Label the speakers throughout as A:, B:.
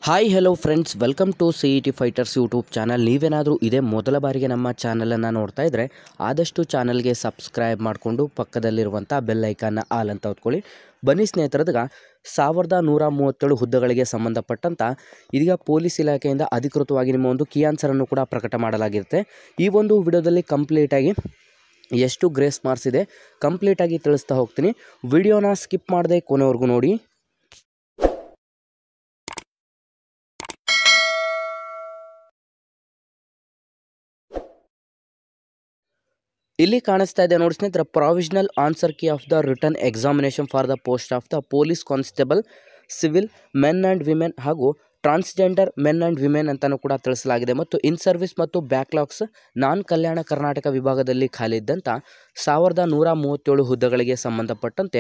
A: Hi hello friends, welcome to CET fighters YouTube channel. ನೀವೇನಾದರೂ ಇದೇ ಮೊದಲ ಬಾರಿಗೆ ನಮ್ಮ ಚಾನಲನ್ನು ನೋಡ್ತಾ ಇದ್ದರೆ ಆದಷ್ಟು ಚಾನಲ್ಗೆ ಸಬ್ಸ್ಕ್ರೈಬ್ ಮಾಡಿಕೊಂಡು ಪಕ್ಕದಲ್ಲಿರುವಂಥ ಬೆಲ್ ಐಕಾನ್ನ ಆಲ್ ಅಂತ ಹೊತ್ಕೊಳ್ಳಿ. ಬನ್ನಿ ಸ್ನೇಹಿತರದಾಗ 1137 ಹುದ್ದೆಗಳಿಗೆ ಸಂಬಂಧಪಟ್ಟಂಥ ಇದೀಗ ಪೊಲೀಸ್ ಇಲಾಖೆಯಿಂದ ಅಧಿಕೃತವಾಗಿ ನಿಮ್ಮ ಒಂದು ಕೀ ಆನ್ಸರನ್ನು ಕೂಡ ಪ್ರಕಟ ಮಾಡಲಾಗಿರುತ್ತೆ. ಈ ಒಂದು ವಿಡಿಯೋದಲ್ಲಿ ಕಂಪ್ಲೀಟಾಗಿ ಎಷ್ಟು ಗ್ರೇಸ್ ಮಾರ್ಕ್ಸ್ ಇದೆ ಕಂಪ್ಲೀಟಾಗಿ ತಿಳಿಸ್ತಾ ಹೋಗ್ತೀನಿ. ವಿಡಿಯೋನ ಸ್ಕಿಪ್ ಮಾಡದೆ ಕೊನೆವರೆಗೂ ನೋಡಿ. ಇಲ್ಲಿ ಕಾಣಿಸ್ತಾ ಇದೆ ನೋಡಿ ಸ್ನೇಹಿತರೆ, provisional answer key of the written examination for the post of the police constable civil men and women ಹಾಗೂ ಟ್ರಾನ್ಸ್ಜೆಂಡರ್ ಮೆನ್ ಆ್ಯಂಡ್ ವಿಮೆನ್ ಅಂತಲೂ ಕೂಡ ತಿಳಿಸಲಾಗಿದೆ. ಮತ್ತು ಇನ್ ಸರ್ವಿಸ್ ಮತ್ತು ಬ್ಯಾಕ್ಲಾಗ್ಸ್ ನಾನ್ ಕಲ್ಯಾಣ ಕರ್ನಾಟಕ ವಿಭಾಗದಲ್ಲಿ ಖಾಲಿ ಇದ್ದಂಥ 1137 ಹುದ್ದೆಗಳಿಗೆ ಸಂಬಂಧಪಟ್ಟಂತೆ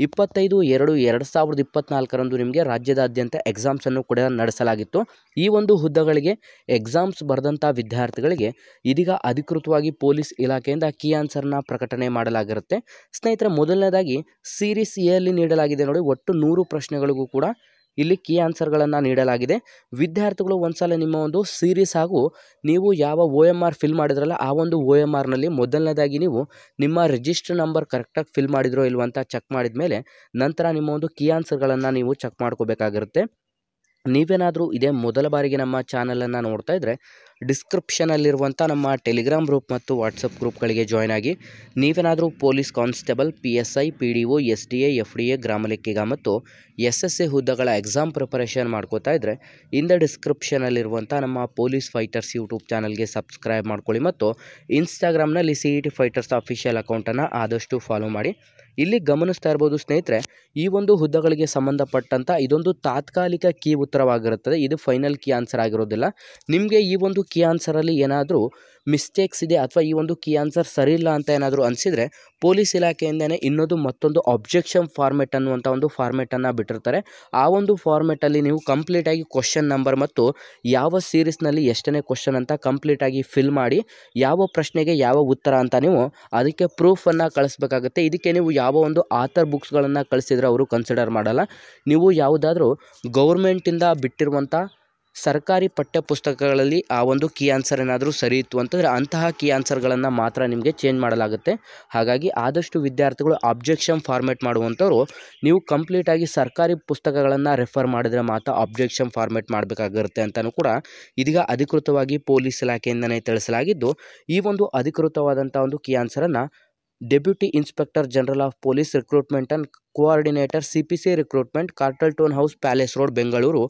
A: 25/2/2024 ನಿಮಗೆ ರಾಜ್ಯದಾದ್ಯಂತ ಎಕ್ಸಾಮ್ಸನ್ನು ಕೂಡ ನಡೆಸಲಾಗಿತ್ತು. ಈ ಒಂದು ಹುದ್ದೆಗಳಿಗೆ ಎಕ್ಸಾಮ್ಸ್ ಬರೆದಂಥ ವಿದ್ಯಾರ್ಥಿಗಳಿಗೆ ಇದೀಗ ಅಧಿಕೃತವಾಗಿ ಪೊಲೀಸ್ ಇಲಾಖೆಯಿಂದ ಕೀ ಆನ್ಸರ್ನ ಪ್ರಕಟಣೆ ಮಾಡಲಾಗಿರುತ್ತೆ. ಸ್ನೇಹಿತರೆ, ಮೊದಲನೇದಾಗಿ ಸೀರೀಸ್ ಎ ಅಲ್ಲಿ ನೀಡಲಾಗಿದೆ ನೋಡಿ, ಒಟ್ಟು 100 ಪ್ರಶ್ನೆಗಳಿಗೂ ಕೂಡ ಇಲ್ಲಿ ಕೀ ಆನ್ಸರ್ಗಳನ್ನು ನೀಡಲಾಗಿದೆ. ವಿದ್ಯಾರ್ಥಿಗಳು ಒಂದ್ಸಲ ನಿಮ್ಮ ಒಂದು ಸೀರೀಸ್ ಹಾಗೂ ನೀವು ಯಾವ OMR ಫಿಲ್ ಮಾಡಿದ್ರಲ್ಲ ಆ ಒಂದು OMRನಲ್ಲಿ ಮೊದಲನೇದಾಗಿ ನೀವು ನಿಮ್ಮ ರಿಜಿಸ್ಟರ್ ನಂಬರ್ ಕರೆಕ್ಟಾಗಿ ಫಿಲ್ ಮಾಡಿದ್ರೋ ಇಲ್ವ ಅಂತ ಚೆಕ್ ಮಾಡಿದ ಮೇಲೆ ನಂತರ ನಿಮ್ಮ ಒಂದು ಕೀ ಆನ್ಸರ್ಗಳನ್ನು ನೀವು ಚೆಕ್ ಮಾಡ್ಕೋಬೇಕಾಗಿರುತ್ತೆ. ನೀವೇನಾದರೂ ಇದೇ ಮೊದಲ ಬಾರಿಗೆ ನಮ್ಮ ಚಾನಲನ್ನು ನೋಡ್ತಾ ಇದ್ದರೆ ಡಿಸ್ಕ್ರಿಪ್ಷನಲ್ಲಿರುವಂಥ ನಮ್ಮ ಟೆಲಿಗ್ರಾಮ್ ಗ್ರೂಪ್ ಮತ್ತು ವಾಟ್ಸಪ್ ಗ್ರೂಪ್ಗಳಿಗೆ ಜಾಯ್ನ್ ಆಗಿ. ನೀವೇನಾದರೂ police constable, PSI, PDO, SDA, FDA, ಗ್ರಾಮ ಲೆಕ್ಕಿಗ ಮತ್ತು SSA ಹುದ್ದೆಗಳ ಎಕ್ಸಾಮ್ ಪ್ರಿಪರೇಷನ್ ಮಾಡ್ಕೋತಾ ಇದ್ದರೆ ಇಂದ ಡಿಸ್ಕ್ರಿಪ್ಷನಲ್ಲಿರುವಂಥ ನಮ್ಮ ಪೊಲೀಸ್ ಫೈಟರ್ಸ್ ಯೂಟ್ಯೂಬ್ ಚಾನಲ್ಗೆ ಸಬ್ಸ್ಕ್ರೈಬ್ ಮಾಡ್ಕೊಳ್ಳಿ ಮತ್ತು ಇನ್ಸ್ಟಾಗ್ರಾಮ್ನಲ್ಲಿ CET ಫೈಟರ್ಸ್ ಅಫಿಷಿಯಲ್ ಅಕೌಂಟನ್ನು ಆದಷ್ಟು ಫಾಲೋ ಮಾಡಿ. ಇಲ್ಲಿ ಗಮನಿಸ್ತಾ ಇರ್ಬೋದು ಸ್ನೇಹಿತರೆ, ಈ ಒಂದು ಹುದ್ದೆಗಳಿಗೆ ಸಂಬಂಧಪಟ್ಟಂಥ ಇದೊಂದು ತಾತ್ಕಾಲಿಕ ಕೀ ಉತ್ತರವಾಗಿರುತ್ತದೆ. ಇದು ಫೈನಲ್ ಕೀ ಆನ್ಸರ್ ಆಗಿರೋದಿಲ್ಲ. ನಿಮಗೆ ಈ ಒಂದು ಕೀ ಆನ್ಸರಲ್ಲಿ ಏನಾದರೂ ಮಿಸ್ಟೇಕ್ಸ್ ಇದೆ ಅಥವಾ ಈ ಒಂದು ಕೀ ಆನ್ಸರ್ ಸರಿ ಇಲ್ಲ ಅಂತ ಏನಾದರೂ ಅನಿಸಿದರೆ ಪೊಲೀಸ್ ಇಲಾಖೆಯಿಂದನೇ ಮತ್ತೊಂದು ಅಬ್ಜೆಕ್ಷನ್ ಫಾರ್ಮೆಟ್ ಅನ್ನುವಂಥ ಒಂದು ಫಾರ್ಮೆಟನ್ನು ಬಿಟ್ಟಿರ್ತಾರೆ. ಆ ಒಂದು ಫಾರ್ಮೆಟಲ್ಲಿ ನೀವು ಕಂಪ್ಲೀಟಾಗಿ ಕ್ವಶನ್ ನಂಬರ್ ಮತ್ತು ಯಾವ ಸೀರೀಸ್ನಲ್ಲಿ ಎಷ್ಟನೇ ಕ್ವಶನ್ ಅಂತ ಕಂಪ್ಲೀಟಾಗಿ ಫಿಲ್ ಮಾಡಿ ಯಾವ ಪ್ರಶ್ನೆಗೆ ಯಾವ ಉತ್ತರ ಅಂತ ನೀವು ಅದಕ್ಕೆ ಪ್ರೂಫನ್ನು ಕಳಿಸ್ಬೇಕಾಗುತ್ತೆ. ಇದಕ್ಕೆ ನೀವು ಯಾವ ಒಂದು ಆಥರ್ ಬುಕ್ಸ್ಗಳನ್ನು ಕಳಿಸಿದರೆ ಅವರು ಕನ್ಸಿಡರ್ ಮಾಡಲ್ಲ. ನೀವು ಯಾವುದಾದ್ರೂ ಗೌರ್ಮೆಂಟಿಂದ ಬಿಟ್ಟಿರುವಂಥ ಸರ್ಕಾರಿ ಪಠ್ಯ ಪುಸ್ತಕಗಳಲ್ಲಿ ಆ ಒಂದು ಕೀ ಆನ್ಸರ್ ಏನಾದರೂ ಸರಿ ಇತ್ತು ಅಂತಂದರೆ ಅಂತಹ ಕೀ ಆನ್ಸರ್ಗಳನ್ನು ಮಾತ್ರ ನಿಮಗೆ ಚೇಂಜ್ ಮಾಡಲಾಗುತ್ತೆ. ಹಾಗಾಗಿ ಆದಷ್ಟು ವಿದ್ಯಾರ್ಥಿಗಳು ಅಬ್ಜೆಕ್ಷನ್ ಫಾರ್ಮೆಟ್ ಮಾಡುವಂಥವ್ರು ನೀವು ಕಂಪ್ಲೀಟಾಗಿ ಸರ್ಕಾರಿ ಪುಸ್ತಕಗಳನ್ನು ರೆಫರ್ ಮಾಡಿದರೆ ಮಾತ್ರ ಅಬ್ಜೆಕ್ಷನ್ ಫಾರ್ಮೆಟ್ ಮಾಡಬೇಕಾಗಿರುತ್ತೆ ಅಂತಲೂ ಕೂಡ ಇದೀಗ ಅಧಿಕೃತವಾಗಿ ಪೊಲೀಸ್ ಇಲಾಖೆಯಿಂದಲೇ ತಿಳಿಸಲಾಗಿದ್ದು, ಈ ಒಂದು ಅಧಿಕೃತವಾದಂಥ ಒಂದು ಕೀ ಆನ್ಸರನ್ನು deputy inspector general of police recruitment and coordinator CPC recruitment, Carlton house, palace road, Bengaluru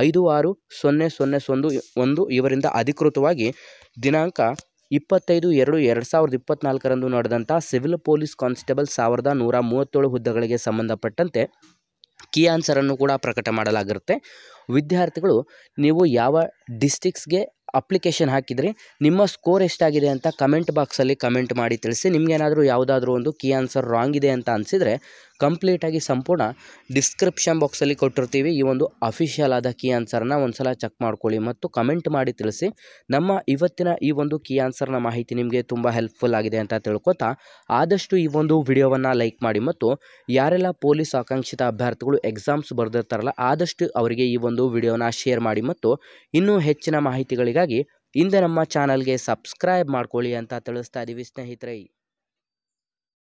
A: 560001 ಇವರಿಂದ ಅಧಿಕೃತವಾಗಿ ದಿನಾಂಕ 25/2/2024 ನಡೆದಂಥ ಸಿವಿಲ್ ಪೊಲೀಸ್ ಕಾನ್ಸ್ಟೇಬಲ್ 1137 ಹುದ್ದೆಗಳಿಗೆ ಸಂಬಂಧಪಟ್ಟಂತೆ ಕೀ ಆನ್ಸರನ್ನು ಕೂಡ ಪ್ರಕಟ ಮಾಡಲಾಗಿರುತ್ತೆ. ವಿದ್ಯಾರ್ಥಿಗಳು ನೀವು ಯಾವ ಡಿಸ್ಟಿಕ್ಸ್ಗೆ ಅಪ್ಲಿಕೇಶನ್ ಹಾಕಿದರೆ ನಿಮ್ಮ ಸ್ಕೋರ್ ಎಷ್ಟಾಗಿದೆ ಅಂತ ಕಮೆಂಟ್ ಬಾಕ್ಸಲ್ಲಿ ಕಮೆಂಟ್ ಮಾಡಿ ತಿಳಿಸಿ. ನಿಮಗೇನಾದರೂ ಯಾವುದಾದ್ರೂ ಒಂದು ಕೀ ಆನ್ಸರ್ ರಾಂಗ್ ಇದೆ ಅಂತ ಅನಿಸಿದರೆ ಕಂಪ್ಲೀಟಾಗಿ ಸಂಪೂರ್ಣ ಡಿಸ್ಕ್ರಿಪ್ಷನ್ ಬಾಕ್ಸಲ್ಲಿ ಕೊಟ್ಟಿರ್ತೀವಿ. ಈ ಒಂದು ಅಫಿಷಿಯಲ್ ಆದ ಕೀ ಆನ್ಸರ್ನ ಒಂದು ಸಲ ಚೆಕ್ ಮಾಡ್ಕೊಳ್ಳಿ ಮತ್ತು ಕಮೆಂಟ್ ಮಾಡಿ ತಿಳಿಸಿ. ನಮ್ಮ ಇವತ್ತಿನ ಈ ಒಂದು ಕೀ ಆನ್ಸರ್ನ ಮಾಹಿತಿ ನಿಮಗೆ ತುಂಬ ಹೆಲ್ಪ್ಫುಲ್ ಆಗಿದೆ ಅಂತ ತಿಳ್ಕೊತಾ ಆದಷ್ಟು ಈ ಒಂದು ವಿಡಿಯೋವನ್ನು ಲೈಕ್ ಮಾಡಿ ಮತ್ತು ಯಾರೆಲ್ಲ ಪೊಲೀಸ್ ಆಕಾಂಕ್ಷಿತ ಅಭ್ಯರ್ಥಿಗಳು ಎಕ್ಸಾಮ್ಸ್ ಬರೆದಿರ್ತಾರಲ್ಲ ಆದಷ್ಟು ಅವರಿಗೆ ಈ ಒಂದು ವಿಡಿಯೋನ ಶೇರ್ ಮಾಡಿ ಮತ್ತು ಇನ್ನೂ ಹೆಚ್ಚಿನ ಮಾಹಿತಿಗಳಿಗಾಗಿ ಹಿಂದೆ ನಮ್ಮ ಚಾನಲ್ಗೆ ಸಬ್ಸ್ಕ್ರೈಬ್ ಮಾಡ್ಕೊಳ್ಳಿ ಅಂತ ತಿಳಿಸ್ತಾ ಇದ್ದೀವಿ ಸ್ನೇಹಿತರೆ.